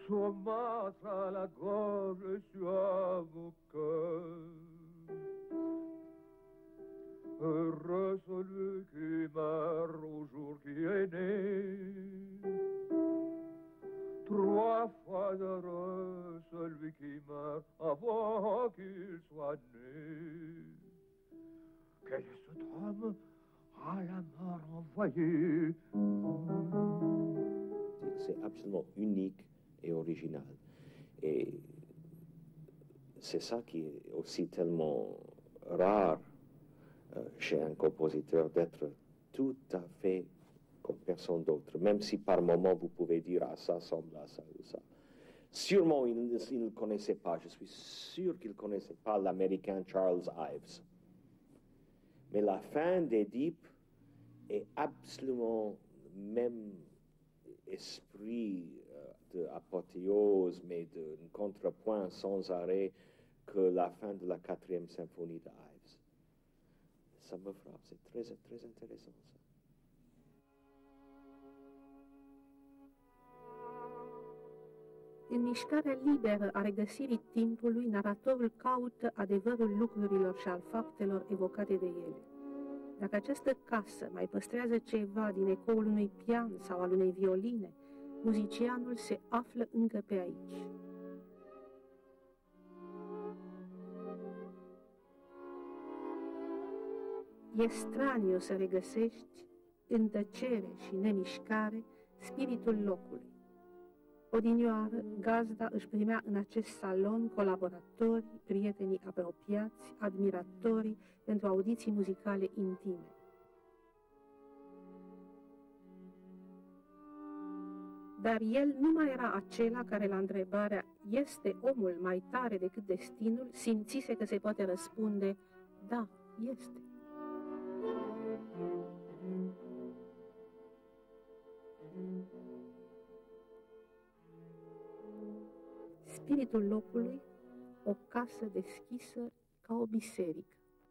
Son mâtre à la gorge sur mon cœur. Heureux celui qui meurt au jour qui est né. Trois fois heureux celui qui meurt avant qu'il soit né. Quel est cet homme à la mort envoyé? C'est absolument unique et original. Et c'est ça qui est aussi tellement rare chez un compositeur, d'être tout à fait comme personne d'autre, même si par moment vous pouvez dire « ah, ça semble à ça ou ça ». Sûrement, il ne connaissait pas, je suis sûr qu'il ne connaissait pas l'américain Charles Ives. Mais la fin d'Édipe est absolument même esprit d'apothéose, mais d'un contrepoint sans arrêt que la fin de la 4e symphonie de Ives. Ça me frappe, c'est très, très intéressant ça. În mișcarea liberă a regăsirii timpului, naratorul caută adevărul lucrurilor și al faptelor evocate de ele. Dacă această casă mai păstrează ceva din ecoul unui pian sau al unei violine, muzicianul se află încă pe aici. E straniu să regăsești, în tăcere și nemișcare, spiritul locului. Odinioară, gazda își primea în acest salon colaboratorii, prietenii apropiați, admiratorii pentru audiții muzicale intime. Dar el nu mai era acela care la întrebarea „este omul mai tare decât destinul?” simțise că se poate răspunde „da, este”. Spiritul locului, o casă deschisă ca o biserică.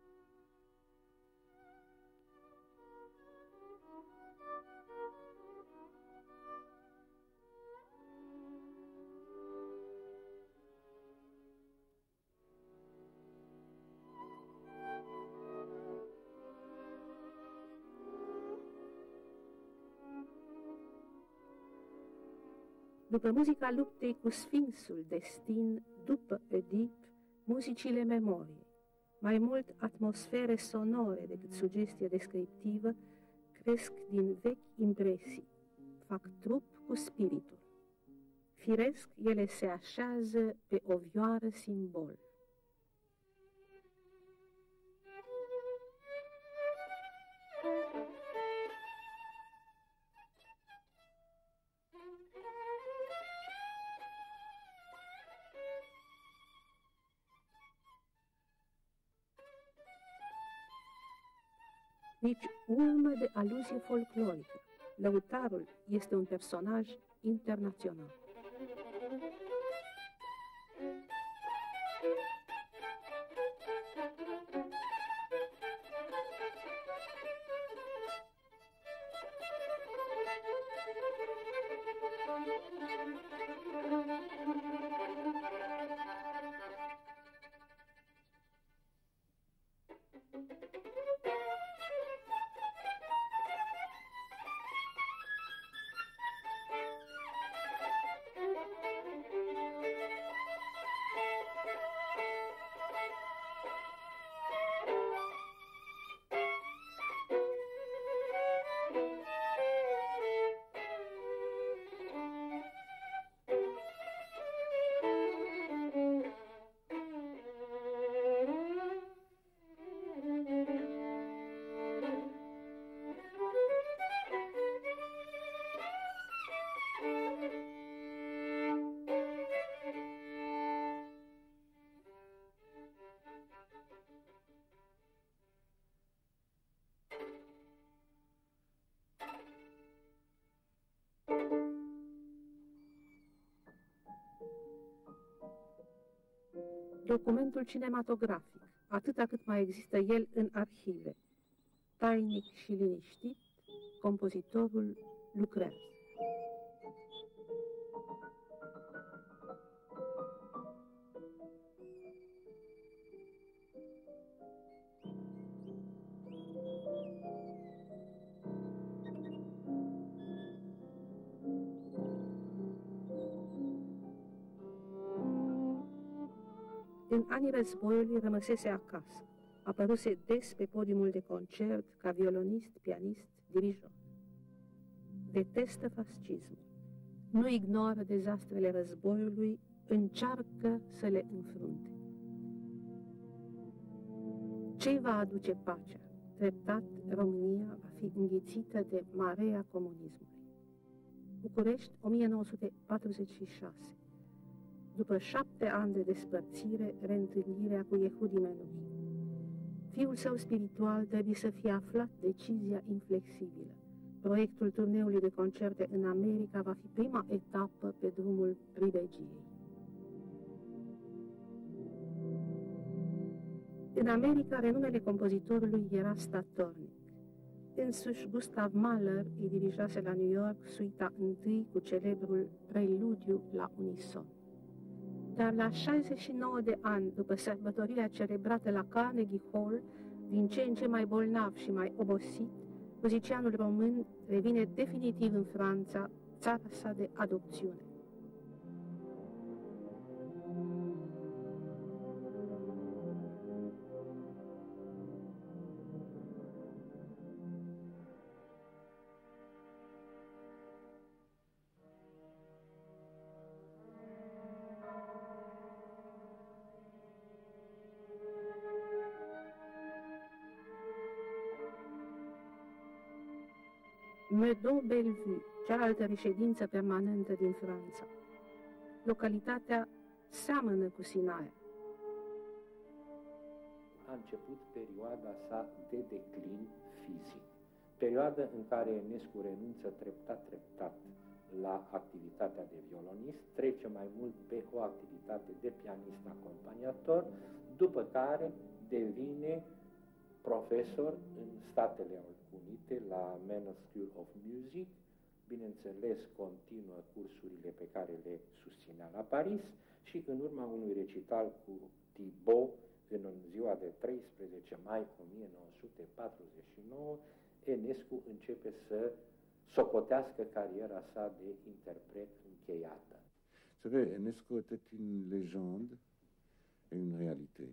După muzica luptei cu Sfinxul Destin, după Oedip, muzicile memoriei, mai mult atmosfere sonore decât sugestie descriptivă, cresc din vechi impresii, fac trup cu spiritul. Firesc, ele se așează pe o vioară simbol. Nici urmă de aluzie folclorică. Lăutarul este un personaj internațional. Documentul cinematografic, atâta cât mai există el în arhive. Tainic și liniștit, compozitorul lucrează. În anii războiului rămăsese acasă. Apăruse des pe podiumul de concert ca violonist, pianist, dirijor. Detestă fascismul. Nu ignoră dezastrele războiului, încearcă să le înfrunte. Ce va aduce pacea? Treptat, România va fi înghițită de marea comunismului. București, 1946. După 7 ani de despărțire, reîntâlnirea cu Yehudi Menuhin. Fiul său spiritual trebuie să fie aflat decizia inflexibilă. Proiectul turneului de concerte în America va fi prima etapă pe drumul pribegiei. În America, renumele compozitorului era statornic. Însuși Gustav Mahler îi dirijase la New York suita întâi cu celebrul Preludiu la unison. Dar la 69 de ani, după sărbătorirea celebrată la Carnegie Hall, din ce în ce mai bolnav și mai obosit, muzicianul român revine definitiv în Franța, țara sa de adopțiune. Meudon-Bellevue, cealaltă reședință permanentă din Franța. Localitatea seamănă cu Sinaia. A început perioada sa de declin fizic, perioadă în care Enescu renunță treptat la activitatea de violonist, trece mai mult pe o activitate de pianist acompaniator, după care devine profesor în Statele Unite la Mannes School of Music, bineînțeles continuă cursurile pe care le susținea la Paris și în urma unui recital cu Thibaut în ziua de 13 mai 1949, Enescu începe să socotească cariera sa de interpret încheiată. C'est vrai, Enescu était une légende et une réalité.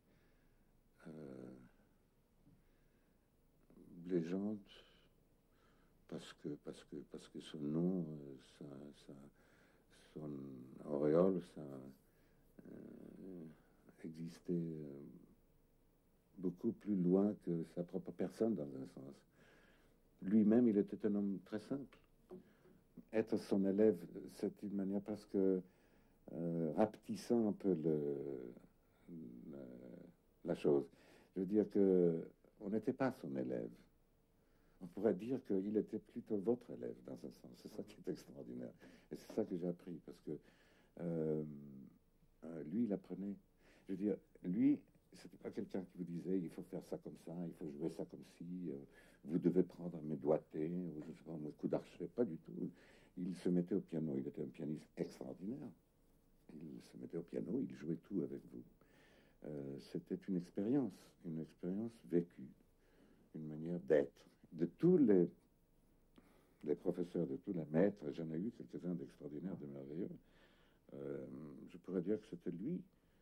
Légende parce que son nom, son auréole, existait beaucoup plus loin que sa propre personne dans un sens. Lui-même, il était un homme très simple. Être son élève, c'est une manière presque rapetissant un peu la chose. Je veux dire qu'on n'était pas son élève. On pourrait dire qu'il était plutôt votre élève, dans un sens. C'est ça qui est extraordinaire. Et c'est ça que j'ai appris, parce que lui, il apprenait. Je veux dire, lui, c'était pas quelqu'un qui vous disait, il faut faire ça comme ça, il faut jouer ça comme si, vous devez prendre mes doigtés, ou je sais pas, mes coups d'archet, pas du tout. Il se mettait au piano, il était un pianiste extraordinaire. Il se mettait au piano, il jouait tout avec vous. C'était une expérience vécue, une manière d'être. De tous les professeurs, de tous les maîtres, j'en ai eu quelques-uns d'extraordinaires, de merveilleux. Je pourrais dire que c'était lui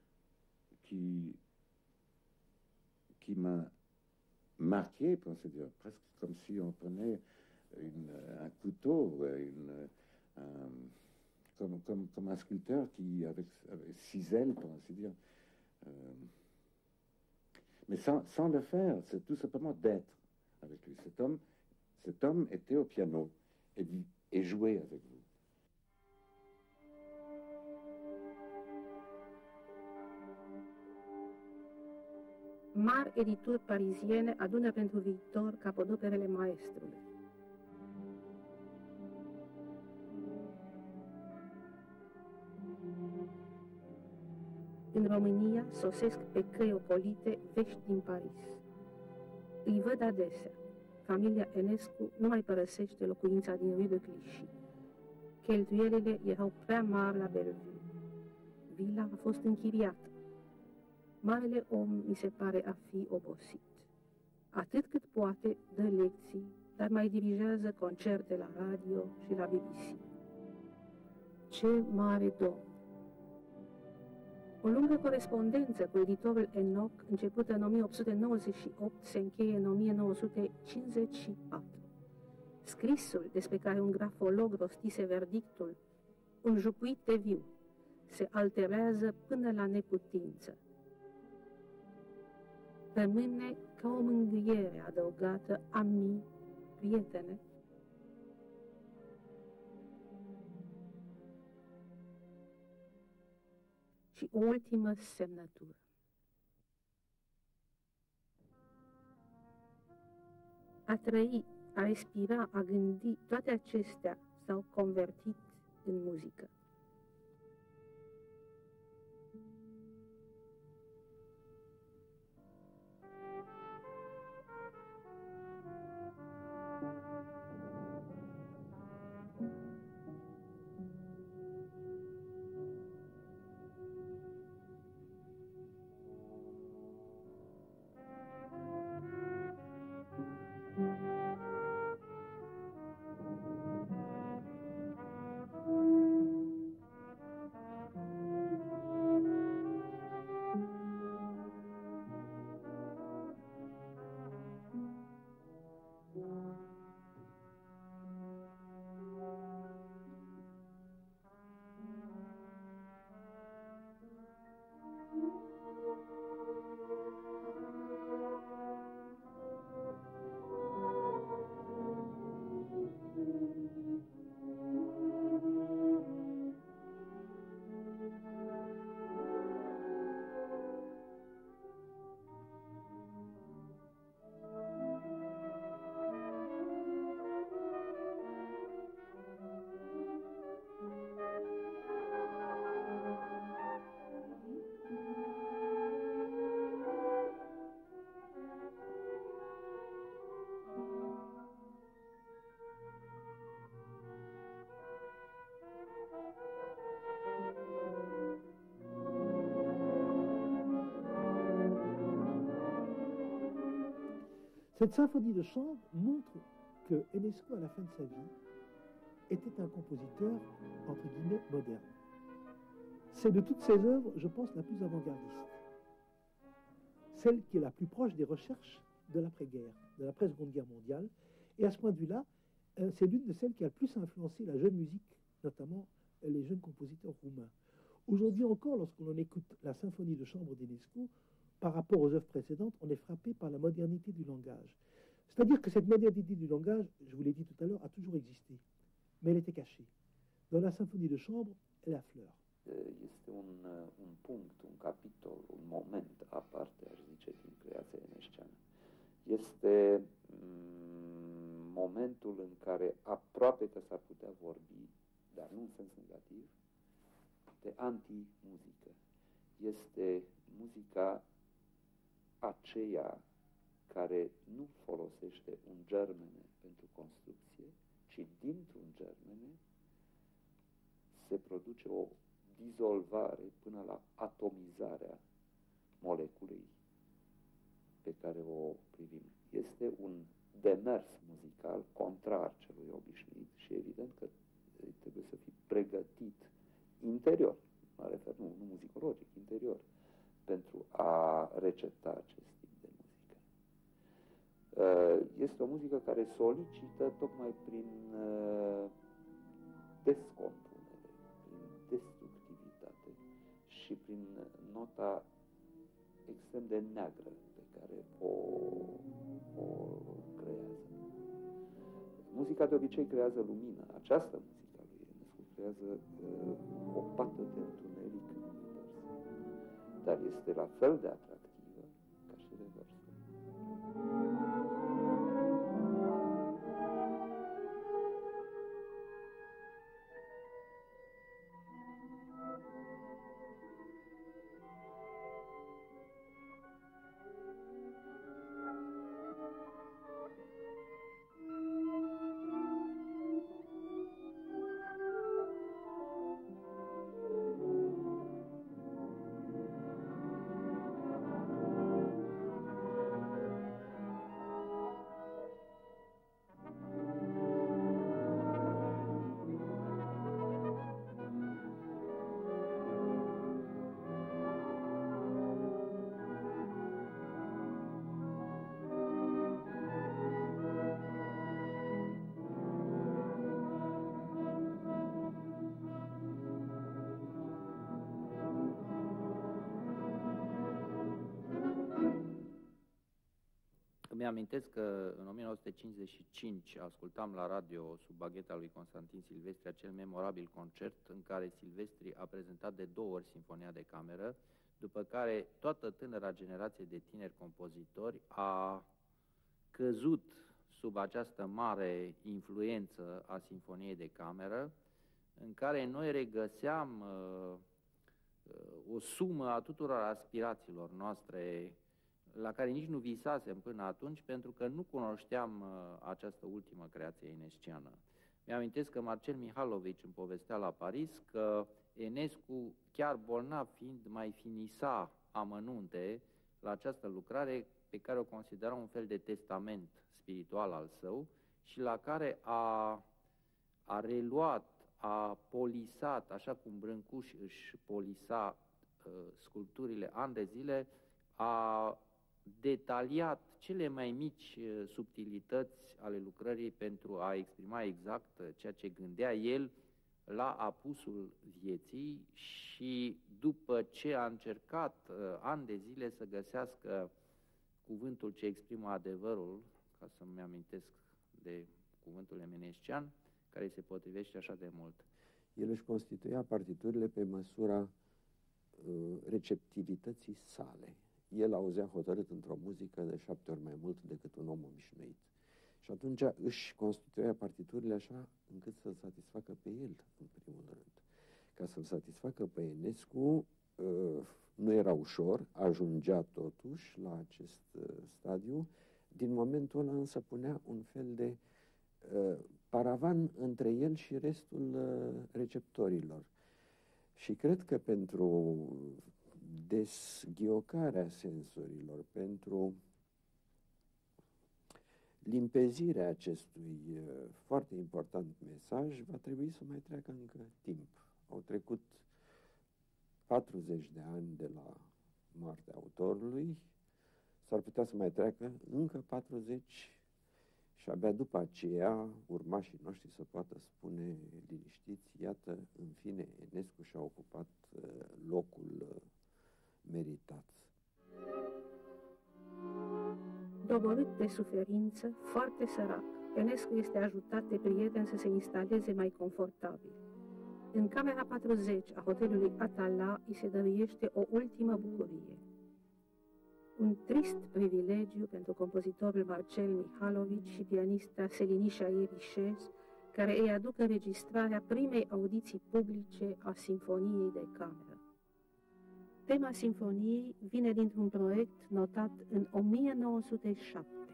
qui m'a marqué, pour ainsi dire, presque comme si on prenait un couteau, comme un sculpteur qui avec cisèle, pour ainsi dire. Mais sans le faire, c'est tout simplement d'être avec lui. Cet homme était au piano et jouait avec vous. Mari edituri pariziene adună pentru viitor capodoperele maestrului. În România sosesc pe căi ocolite vești din Paris. Îi văd adesea. Familia Enescu nu mai părăsește locuința din Rue de Clichy. Cheltuielile erau prea mari la Bellevue. Vila a fost închiriată. Marele om mi se pare a fi obosit. Atât cât poate, dă lecții, dar mai dirigează concerte la radio și la BBC. Ce mare domn! O lungă corespondență cu editorul Enoch, începută în 1898, se încheie în 1954. Scrisul despre care un grafolog rostise verdictul, un jupuit de viu, se alterează până la neputință. Rămâne ca o mângâiere adăugată, ami, prietene, și o ultimă semnătură. A trăi, a respira, a gândi, toate acestea s-au convertit în muzică. Cette symphonie de chambre montre que Enescu, à la fin de sa vie, était un compositeur, entre guillemets, moderne. C'est de toutes ses œuvres, je pense, la plus avant-gardiste. Celle qui est la plus proche des recherches de l'après-guerre, de l'après-seconde guerre mondiale. Et à ce point de vue-là, c'est l'une de celles qui a le plus influencé la jeune musique, notamment les jeunes compositeurs roumains. Aujourd'hui encore, lorsqu'on écoute la symphonie de chambre d'Enescu, par rapport aux œuvres précédentes, on est frappé par la modernité du langage. C'est-à-dire que cette modernité du langage, je vous l'ai dit tout à l'heure, a toujours existé, mais elle était cachée. Dans la symphonie de chambre, elle affleure. Este un punct, un capitol, un moment aparte, aș zice, din creația enesceană. Este momentul în care aproape că s-ar putea vorbi, dar nu în sens negativ, de anti-muzică. Este muzica aceea care nu folosește un germene pentru construcție, ci dintr-un germene se produce o dizolvare până la atomizarea moleculei pe care o privim. Este un demers muzical contrar celui obișnuit și evident că trebuie să fii pregătit interior, mă refer, nu muzicologic, interior, pentru a recepta acest tip de muzică. Este o muzică care solicită tocmai prin descompunere, prin destructivitate și prin nota extrem de neagră pe care o creează. Muzica de obicei creează lumină. Această muzică a lui Enescu creează o pată de întuneric în univers. Dar este la fel de atractivă ca și reversul. Îmi amintesc că în 1955 ascultam la radio sub bagheta lui Constantin Silvestri acel memorabil concert în care Silvestri a prezentat de 2 ori Sinfonia de Cameră, după care toată tânăra generație de tineri compozitori a căzut sub această mare influență a Sinfoniei de Cameră, în care noi regăseam o sumă a tuturor aspirațiilor noastre la care nici nu visasem până atunci, pentru că nu cunoșteam această ultimă creație enesciană. Mi-amintesc că Marcel Mihalovici îmi povestea la Paris că Enescu, chiar bolnav fiind, mai finisa amănunte la această lucrare pe care o considera un fel de testament spiritual al său și la care a reluat, a polisat, așa cum Brâncuș își polisa sculpturile ani de zile, a detaliat cele mai mici subtilități ale lucrării pentru a exprima exact ceea ce gândea el la apusul vieții și după ce a încercat ani de zile să găsească cuvântul ce exprimă adevărul, ca să-mi amintesc de cuvântul emenescian, care se potrivește așa de mult. El își constituia partiturile pe măsura receptivității sale. El auzea hotărât într-o muzică de 7 ori mai mult decât un om obișnuit. Și atunci își constituia partiturile așa încât să-l satisfacă pe el, în primul rând. Ca să-l satisfacă pe Enescu, nu era ușor, ajungea totuși la acest stadiu. Din momentul ăla însă punea un fel de paravan între el și restul receptorilor. Și cred că pentru desghiocarea sensorilor, pentru limpezirea acestui foarte important mesaj, va trebui să mai treacă încă timp. Au trecut 40 de ani de la moartea autorului, s-ar putea să mai treacă încă 40 și abia după aceea urmașii noștri să poată spune liniștiți, iată, în fine, Enescu și-a ocupat locul meritat. Doborât de suferință, foarte sărac, Enescu este ajutat de prieteni să se instaleze mai confortabil. În camera 40 a hotelului Atala îi se dăruiește o ultimă bucurie. Un trist privilegiu pentru compozitorul Marcel Mihalovici și pianista Selinișa Ierichez, care îi aduc înregistrarea primei audiții publice a Sinfoniei de Cameră. Tema sinfoniei vine dintr-un proiect notat în 1907.